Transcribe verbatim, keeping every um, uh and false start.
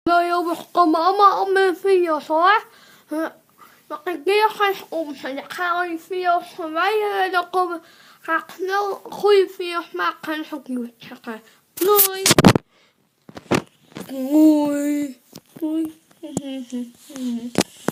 Hallo jongens, komen allemaal op mijn video's hoor. Uh, Dan ga ik weer gaan omzetten. Ik ga al die video's verwijderen. Dan komen, ga ik snel goede video's maken en zo nieuws zeggen. Doei! Doei! Doei!